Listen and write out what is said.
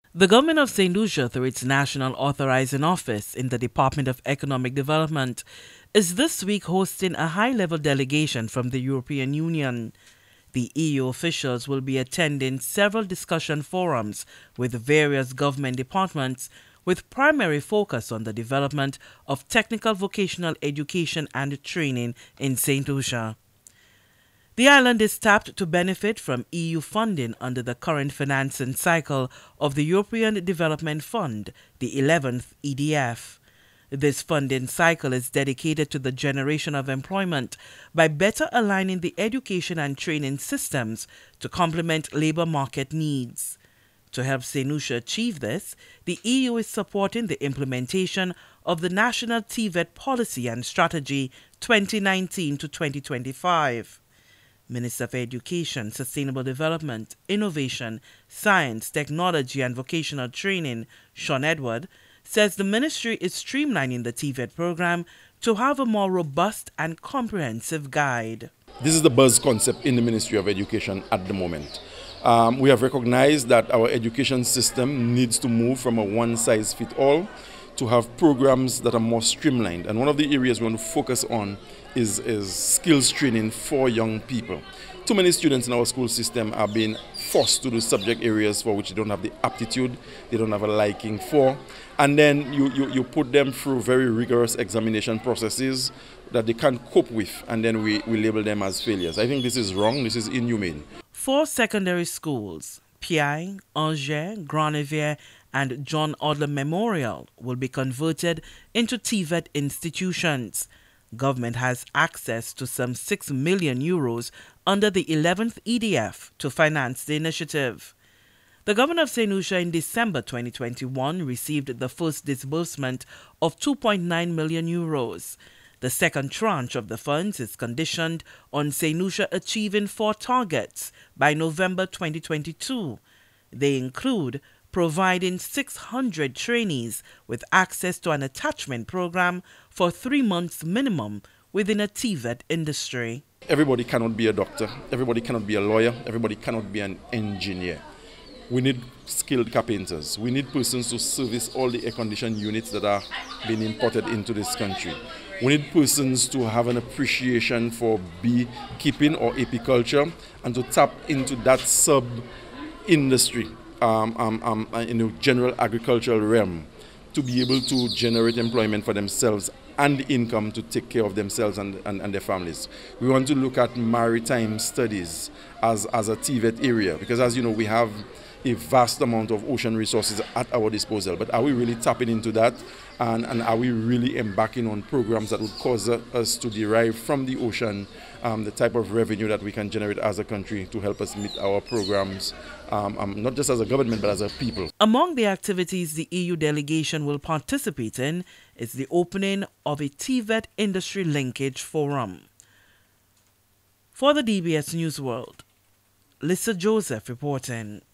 The government of Saint Lucia, through its National Authorizing Office in the Department of Economic Development, is this week hosting a high-level delegation from the European Union. The EU officials will be attending several discussion forums with various government departments, with primary focus on the development of technical vocational education and training in Saint Lucia. The island is tapped to benefit from EU funding under the current financing cycle of the European Development Fund, the 11th EDF. This funding cycle is dedicated to the generation of employment by better aligning the education and training systems to complement labor market needs. To help Saint Lucia achieve this, the EU is supporting the implementation of the National TVET Policy and Strategy 2019 to 2025. Minister of Education, Sustainable Development, Innovation, Science, Technology and Vocational Training, Shawn Edward, says the ministry is streamlining the TVET program to have a more robust and comprehensive guide. This is the buzz concept in the Ministry of Education at the moment. We have recognized that our education system needs to move from a one-size-fits-all to have programs that are more streamlined. And one of the areas we want to focus on is skills training for young people. Too many students in our school system are being forced to do subject areas for which they don't have the aptitude, they don't have a liking for, and then you put them through very rigorous examination processes that they can't cope with, and then we label them as failures. I think this is wrong, this is inhumane. 4 secondary schools, Pi, Angers, Grand Riviere, and John Adler Memorial, will be converted into TVET institutions. Government has access to some €6 million under the 11th EDF to finance the initiative. The governor of Saint Lucia in December 2021 received the first disbursement of €2.9 million. The second tranche of the funds is conditioned on Saint Lucia achieving 4 targets by November 2022. They include providing 600 trainees with access to an attachment program for 3 months minimum within a TVET industry. Everybody cannot be a doctor, everybody cannot be a lawyer, everybody cannot be an engineer. We need skilled carpenters. We need persons to service all the air-conditioned units that are being imported into this country. We need persons to have an appreciation for beekeeping or apiculture and to tap into that sub-industry in the general agricultural realm to be able to generate employment for themselves and income to take care of themselves and their families. We want to look at maritime studies as a TVET area because, as you know, we have a vast amount of ocean resources at our disposal. But are we really tapping into that? And are we really embarking on programs that would cause us to derive from the ocean the type of revenue that we can generate as a country to help us meet our programs, not just as a government, but as a people? Among the activities the EU delegation will participate in is the opening of a TVET Industry Linkage Forum. For the DBS News World, Lisa Joseph reporting.